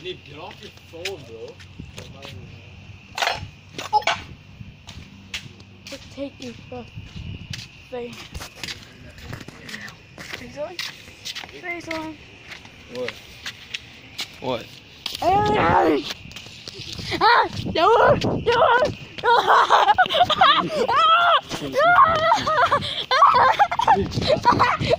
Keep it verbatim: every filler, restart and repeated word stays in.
Nick, get off your phone, bro. Oh. Just take your uh, face. Face on. Face on. What? What? Ah! No! No! Ah!